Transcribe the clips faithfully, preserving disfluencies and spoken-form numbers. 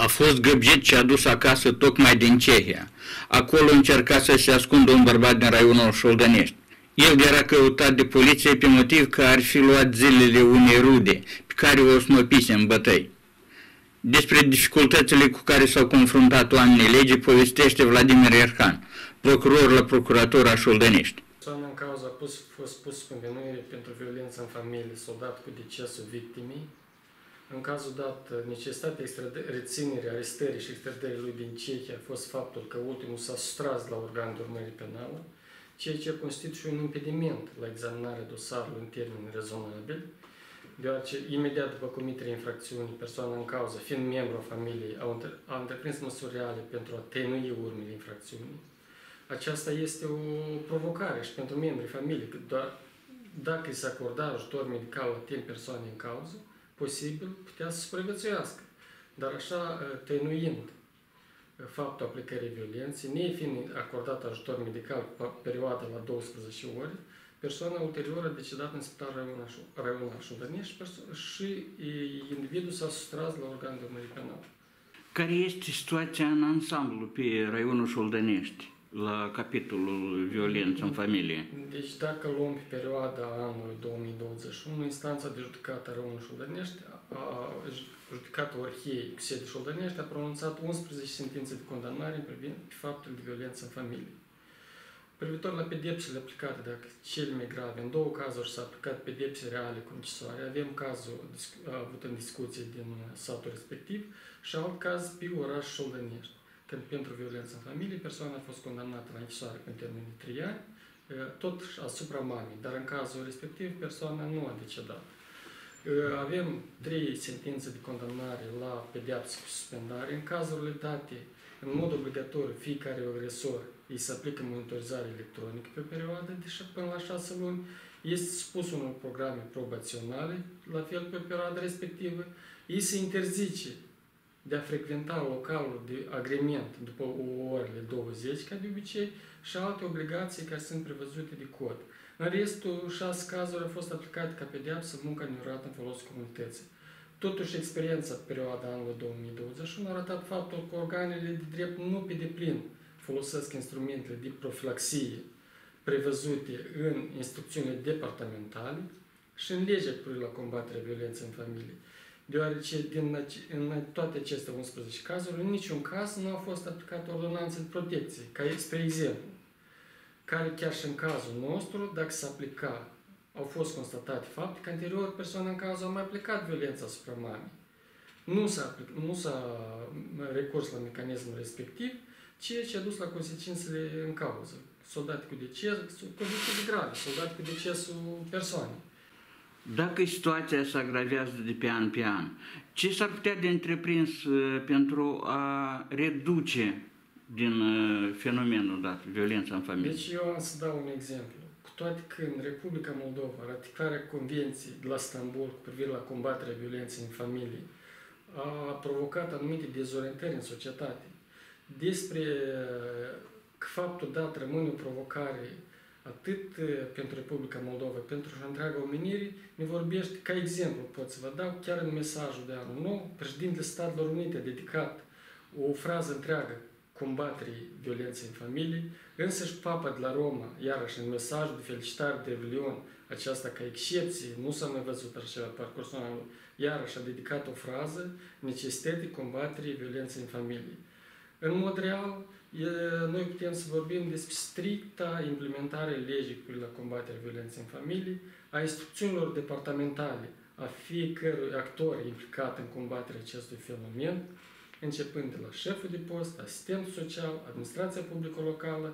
A fost găbjit și adus acasă tocmai din Cehia. Acolo încerca să se ascundă un bărbat din raionul Șoldănești. El era căutat de poliție pe motiv că ar fi luat zilele unei rude, pe care o snopise în bătăi. Despre dificultățile cu care s-au confruntat oamenii legii povestește Vladimir Erhan, procuror la Procuratura Șoldănești. Persoana în cauză a pus, fost pus cu învinuire pentru violență în familie, soldat cu decesul victimei. În cazul dat, necesitatea reținerii, arestării și extradării lui din Cehia a fost faptul că ultimul s-a sustras la organul de urmărire penală, ceea ce constituie un impediment la examinarea dosarului în termeni rezonabili, deoarece imediat după comiterea infracțiunii, persoana în cauză, fiind membru a familiei, a întreprins măsuri reale pentru a tăinui urmele infracțiunii. Aceasta este o provocare și pentru membrii familiei, că doar dacă îi se acorda ajutor medical la timp persoanei în cauză, posibil putea să supraviețuiască. Dar așa, tăinuind faptul aplicării violenței, nefiind acordat ajutor medical pe perioada la douăsprezece ore, persoana ulterior a decedat în spitalul raional Șoldănești și individul s-a sustras la organul de urmărire penală. Care este situația în ansamblu pe raionul Șoldănești, la capitolul violență în familie? Deci dacă luăm pe perioada anului două mii douăzeci și unu, instanța de judecată a raionului Șoldănești, judecata Orhiei cu sede Șoldănești, a pronunțat unsprezece sentințe de condamnare privind faptul de violență în familie. Privitor la pedepsele aplicate, dacă cele mai grave, în două cazuri s-a aplicat pedepse reale cu închisoare. Avem cazul avut în discuție din satul respectiv și alt caz pe oraș Șoldănești, când pentru violență în familie persoana a fost condamnată la închisoare pe termen de trei ani, tot asupra mamei, dar în cazul respectiv persoana nu a decedat. Avem trei sentințe de condamnare la pedeapsă cu suspendare. În cazurile date, în mod obligatoriu, fiecare agresor îi se aplică monitorizare electronică pe perioadă de până la șase luni, este supus unor programe probaționale, la fel pe perioada respectivă, îi se interzice de a frecventa localul de agrement după orele douăzeci, ca de obicei, și alte obligații care sunt prevăzute de cod. În restul șase cazuri a fost aplicată ca pedeapsă munca neurată în folosul comunității. Totuși, experiența pe perioada anului două mii douăzeci și unu a arătat faptul că organele de drept nu pe deplin folosesc instrumentele de profilaxie prevăzute în instrucțiunile departamentale și în legea cu privire la combaterea violenței în familie. Deoarece din, în toate aceste unsprezece cazuri, în niciun caz nu a fost aplicată ordonanță de protecție, ca spre exemplu, care chiar și în cazul nostru, dacă s-a aplica, au fost constatate fapte că anterior persoana în cazul a mai aplicat violența asupra mamei. Nu s-a, nu s-a recurs la mecanismul respectiv, ceea ce a dus la consecințele în cauză. Soldate cu deces, condiții grave, soldate cu decesul persoanei. Dacă situația se agravează de pe an pe an, ce s-ar putea de întreprins pentru a reduce din fenomenul dat, violența în familie? Deci eu am să dau un exemplu. Cu toate că în Republica Moldova, ratificarea Convenției de la Istanbul cu privire la combaterea violenței în familie a provocat anumite dezorientări în societate. Despre faptul dat rămâne o provocare atât pentru Republica Moldova, pentru și întreaga omenire, ne vorbește, ca exemplu pot să vă dau, chiar în mesajul de anul nou, președintele Statelor Unite a dedicat o frază întreagă combaterii violenței în familie, însăși Papa de la Roma, iarăși în mesajul de felicitare de Revelion, aceasta ca excepție, nu s-a mai văzut așa la parcursul anului, iarăși a dedicat o frază, necesității combaterii violenței în familie. În mod real, noi putem să vorbim despre stricta implementare legii cu la combaterea violenței în familie, a instrucțiunilor departamentale a fiecărui actor implicat în combaterea acestui fenomen, începând de la șeful de post, asistentul social, administrația publică locală,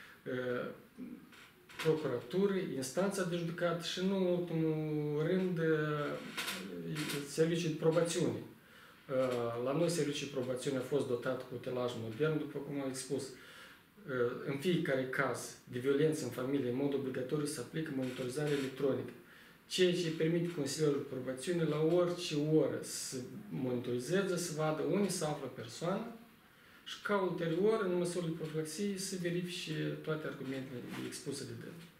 procuratură, instanța de judecată și, nu în ultimul rând, serviciul de probațiune. La noi serviciul de probațiune a fost dotat cu utilaj modern, după cum am expus. În fiecare caz de violență în familie, în mod obligatoriu, se aplică monitorizarea electronică, ceea ce permite Consiliului de Probațiune la orice oră să monitorizeze, să vadă unde se află persoana și ca ulterior, în măsurile de profilaxie, să verifice toate argumentele expuse de dâns.